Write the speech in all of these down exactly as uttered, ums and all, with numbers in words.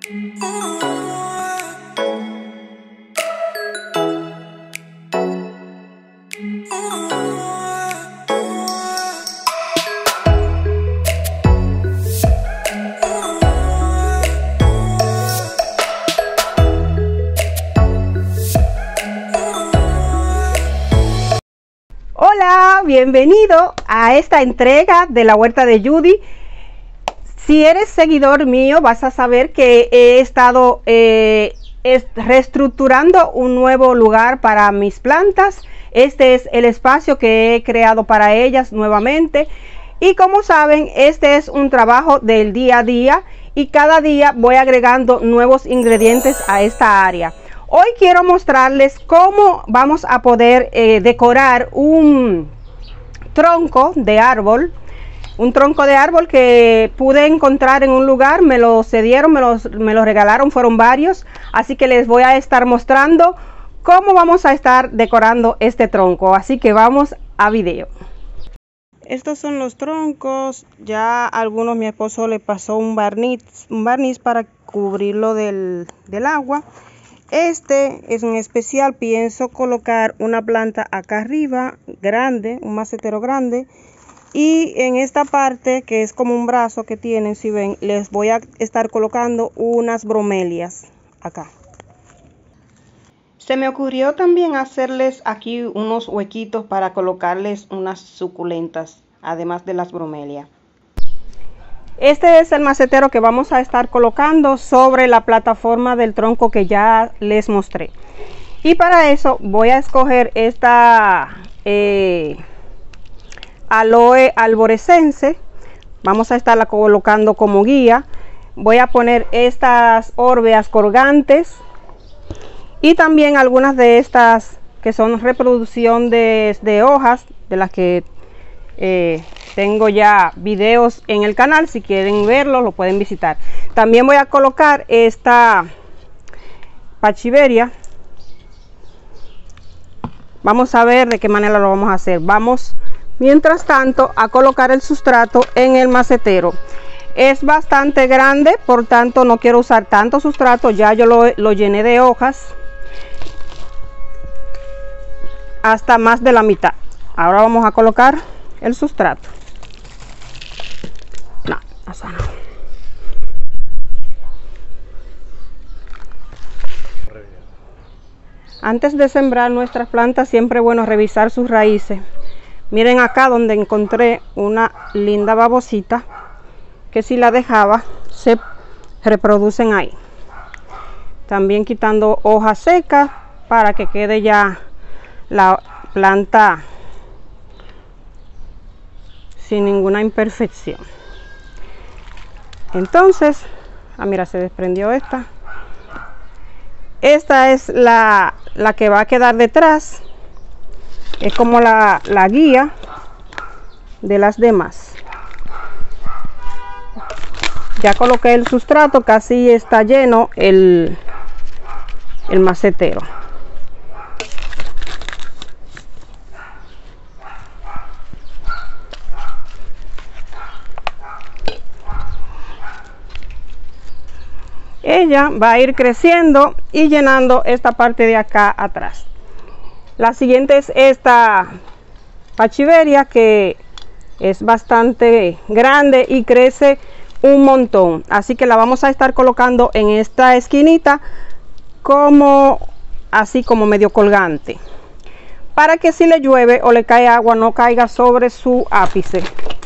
Hola, bienvenido a esta entrega de la huerta de Judy. Si eres seguidor mío, vas a saber que he estado eh, reestructurando un nuevo lugar para mis plantas. Este es el espacio que he creado para ellas nuevamente. Y como saben, este es un trabajo del día a día y cada día voy agregando nuevos ingredientes a esta área. Hoy quiero mostrarles cómo vamos a poder eh, decorar un tronco de árbol. Un tronco de árbol que pude encontrar en un lugar, me lo cedieron, me los, me lo regalaron, fueron varios. Así que les voy a estar mostrando cómo vamos a estar decorando este tronco. Así que vamos a video. Estos son los troncos. Ya a algunos mi esposo le pasó un barniz, un barniz para cubrirlo del, del agua. Este es un especial, pienso colocar una planta acá arriba, grande, un macetero grande. Y en esta parte, que es como un brazo que tienen, si ven, les voy a estar colocando unas bromelias acá. Se me ocurrió también hacerles aquí unos huequitos para colocarles unas suculentas, además de las bromelias. Este es el macetero que vamos a estar colocando sobre la plataforma del tronco que ya les mostré. Y para eso voy a escoger esta eh, aloe arborescense. Vamos a estarla colocando como guía. Voy a poner estas órbeas colgantes y también algunas de estas que son reproducción de, de hojas, de las que eh, tengo ya videos en el canal. Si quieren verlo, lo pueden visitar. También voy a colocar esta pachiveria. Vamos a ver de qué manera lo vamos a hacer. Vamos mientras tanto a colocar el sustrato en el macetero. Es bastante grande, por tanto no quiero usar tanto sustrato. Ya yo lo, lo llené de hojas hasta más de la mitad. Ahora vamos a colocar el sustrato. No, eso no. Antes de sembrar nuestras plantas, siempre es bueno revisar sus raíces. Miren acá donde encontré una linda babosita que si la dejaba se reproducen ahí. También quitando hojas secas para que quede ya la planta sin ninguna imperfección. Entonces, ah mira, se desprendió esta. Esta es la, la que va a quedar detrás. Es como la, la guía de las demás. Ya coloqué el sustrato, casi está lleno el, el macetero. Ella va a ir creciendo y llenando esta parte de acá atrás. La siguiente es esta pachiveria, que es bastante grande y crece un montón. Así que la vamos a estar colocando en esta esquinita como así como medio colgante, para que si le llueve o le cae agua no caiga sobre su ápice.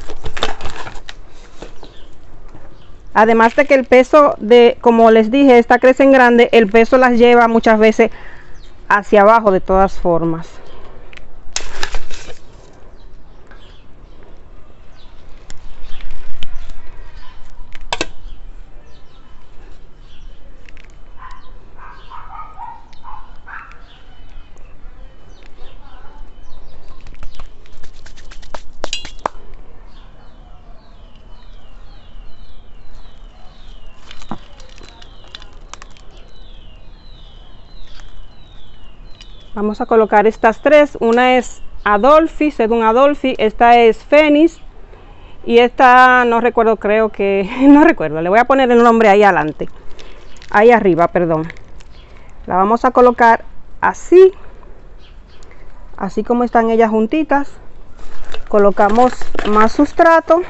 Además de que el peso de, como les dije, esta crece en grande, el peso las lleva muchas veces hacia abajo de todas formas. Vamos a colocar estas tres. Una es Adolfi, Sedum Adolfi, esta es Fénix y esta no recuerdo, creo que no recuerdo, le voy a poner el nombre ahí adelante. ahí arriba, perdón. La vamos a colocar así, así como están ellas juntitas. Colocamos más sustrato.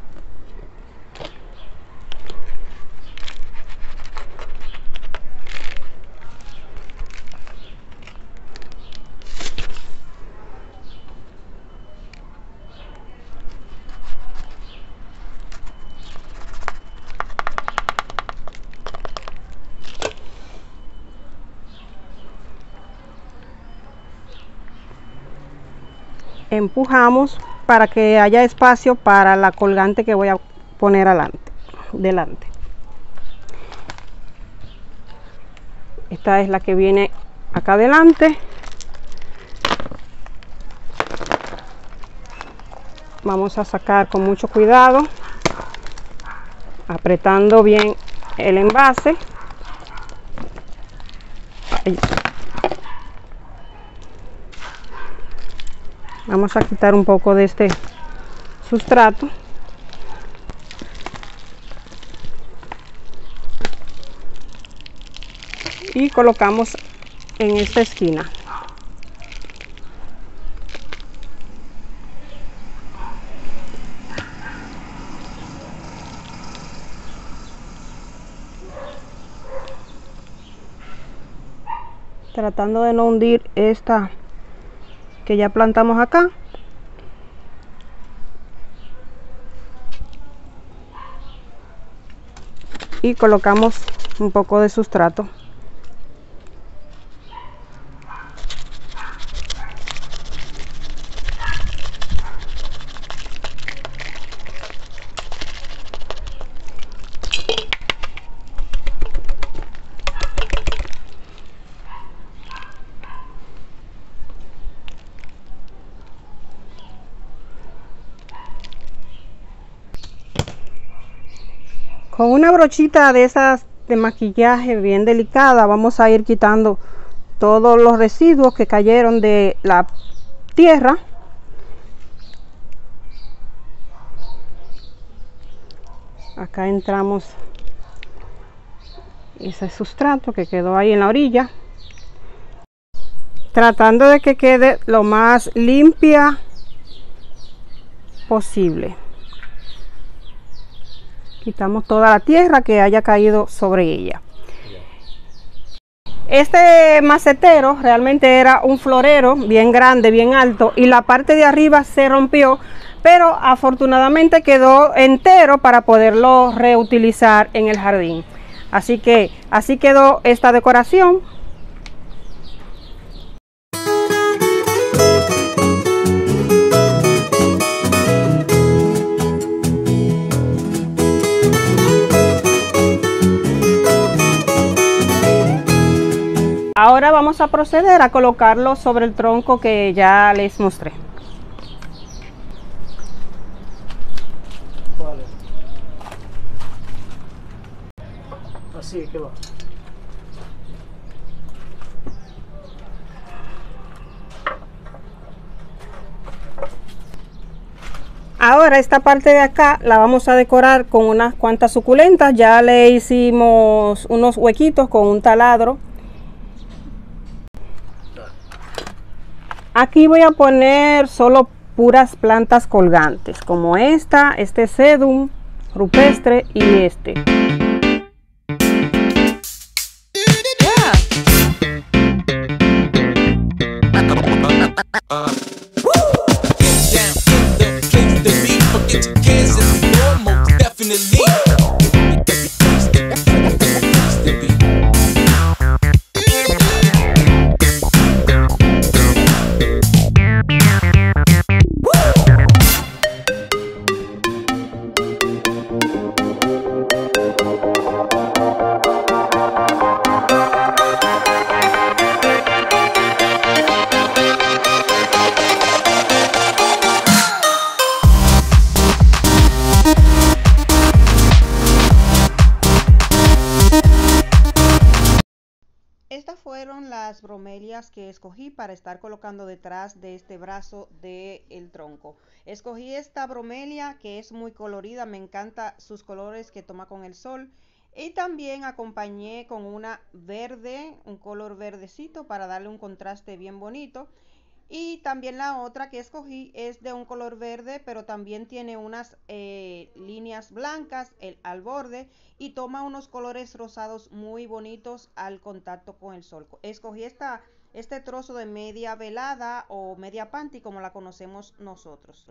Empujamos para que haya espacio para la colgante que voy a poner adelante, delante. Esta es la que viene acá adelante. Vamos a sacar con mucho cuidado, apretando bien el envase. Ahí. Vamos a quitar un poco de este sustrato. Y colocamos en esta esquina. Tratando de no hundir esta que ya plantamos acá. Y colocamos un poco de sustrato. Con una brochita de esas de maquillaje bien delicada vamos a ir quitando todos los residuos que cayeron de la tierra. Acá entramos ese sustrato que quedó ahí en la orilla, tratando de que quede lo más limpia posible. Quitamos toda la tierra que haya caído sobre ella. Este macetero realmente era un florero bien grande, bien alto, y la parte de arriba se rompió, pero afortunadamente quedó entero para poderlo reutilizar en el jardín. Así que así quedó esta decoración. Ahora vamos a proceder a colocarlo sobre el tronco que ya les mostré. Vale. Así que va. Ahora esta parte de acá la vamos a decorar con unas cuantas suculentas. Ya le hicimos unos huequitos con un taladro. Aquí voy a poner solo puras plantas colgantes, como esta, este sedum rupestre y este. Estas fueron las bromelias que escogí para estar colocando detrás de este brazo del tronco. Escogí esta bromelia que es muy colorida, me encanta sus colores que toma con el sol. Y también acompañé con una verde, un color verdecito para darle un contraste bien bonito. Y también la otra que escogí es de un color verde, pero también tiene unas eh, líneas blancas el, al borde y toma unos colores rosados muy bonitos al contacto con el sol. Escogí esta, este trozo de media velada o media panty como la conocemos nosotros.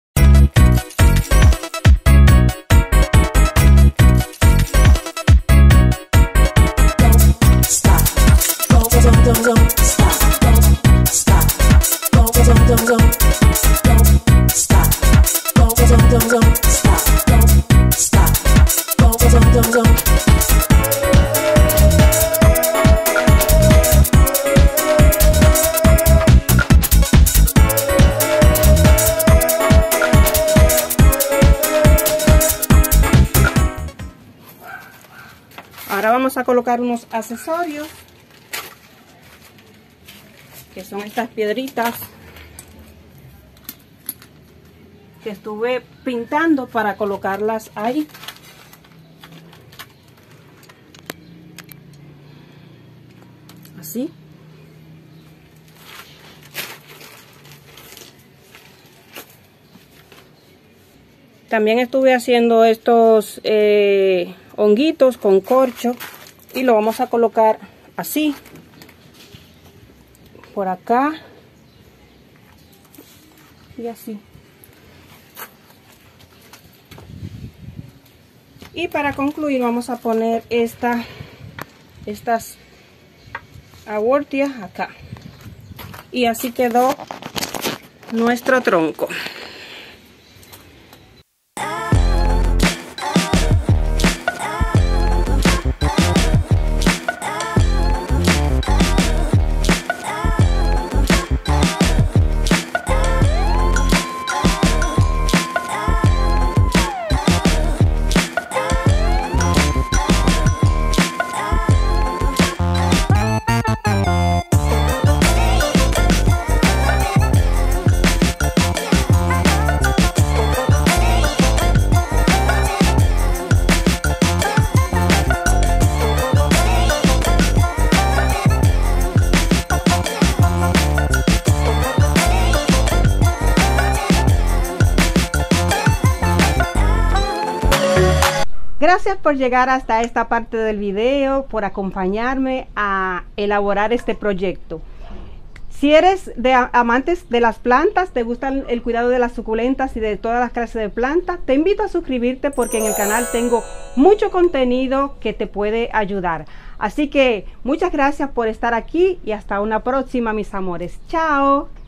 Ahora vamos a colocar unos accesorios, que son estas piedritas que estuve pintando para colocarlas ahí. Así. También estuve haciendo estos eh, honguitos con corcho y lo vamos a colocar así por acá y así. Y para concluir vamos a poner esta estas abortias acá y así quedó nuestro tronco. Gracias por llegar hasta esta parte del video, por acompañarme a elaborar este proyecto. Si eres de amantes de las plantas, te gusta el cuidado de las suculentas y de todas las clases de plantas, te invito a suscribirte porque en el canal tengo mucho contenido que te puede ayudar. Así que muchas gracias por estar aquí y hasta una próxima, mis amores. Chao.